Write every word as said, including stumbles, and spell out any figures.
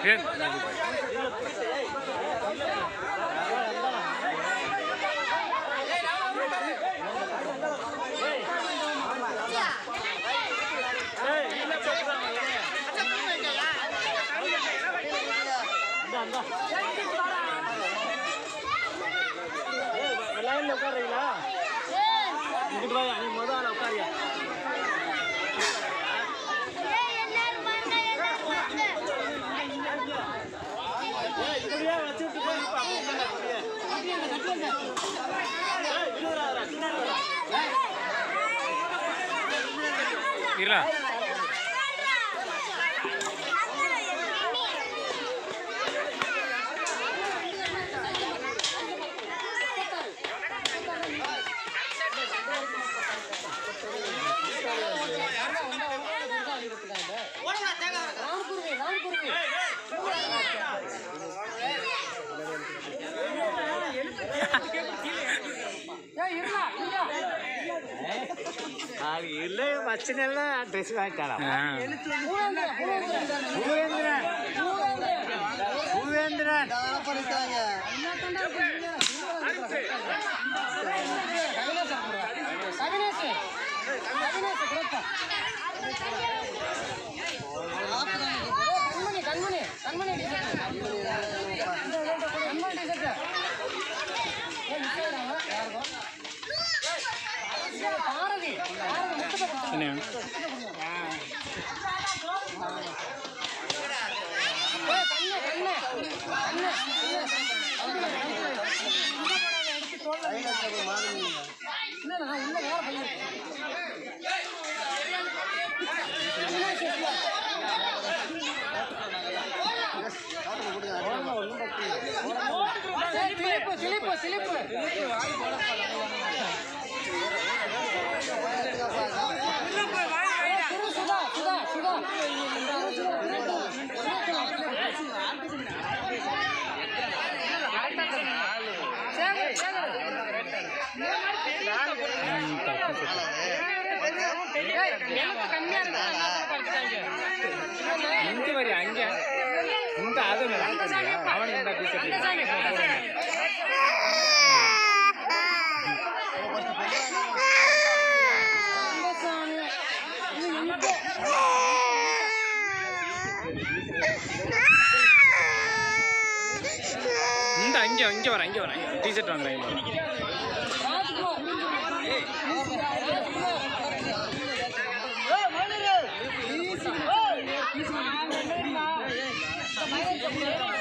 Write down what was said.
லைன்ல உட்கார்றீங்களா? இங்கிட்டு வாங்க, நீ முதல்ல ஆள உட்காரியா? இப்படியே வச்சுட்டு போயிருப்பா. இல்ல இல்ல மச்சனெல்ல ட்ரெஸ் வாங்கிட்டாளா? பூவேந்திரன் பூவேந்திரன் படிக்காங்க. கண்மணி கண்மணி சிலிப்பு சிலிப்பு சுதா சுதா சுதா இங்க வரி அங்க இந்த அது அவன் இந்த அங்க இங்க வர இங்க வர டிஷர்ட் வாங்குறேன். Hey!